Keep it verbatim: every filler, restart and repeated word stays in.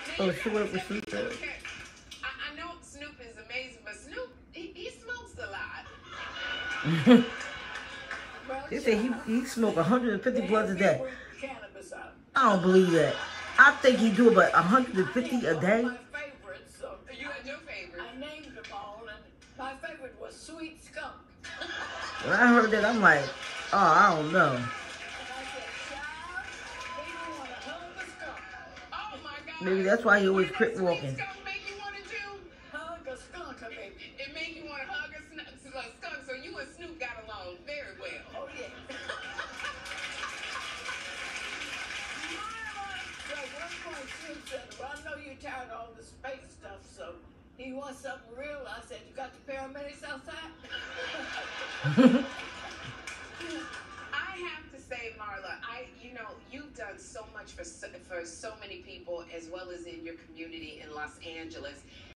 Oh, she went up with Snoop. Okay. I, I know Snoop is amazing, but Snoop, he, he smokes a lot. They say he, he smoked one hundred fifty blunts a day. I don't believe that. I think he do about one hundred fifty a day. You had your favorite. I named them all, and my favorite was Sweet Skunk. When I heard that, I'm like, oh, I don't know. Maybe that's why he always quit walking. Hug a skunk, baby. It make you want to hug a skunk, so you and Snoop got along very well. Oh, yeah. So at one point, Snoop said, well, I know you're tired of all the space stuff, so he wants something real. I said, you got the paramedics outside? I have to say, Marla, I, you know, you've done so much for so, for so many people, as well as in your community in Los Angeles.